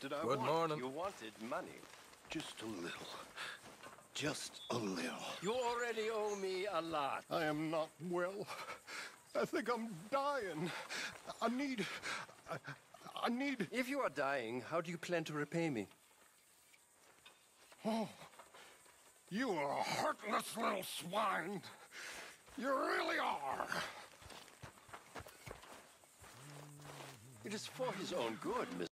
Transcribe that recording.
did I Good want? morning. You wanted money. Just a little. Just a little. You already owe me a lot. I am not well. I think I'm dying. I need... If you are dying, how do you plan to repay me? Oh, you are a heartless little swine. You really are. It is for his own good, Mr.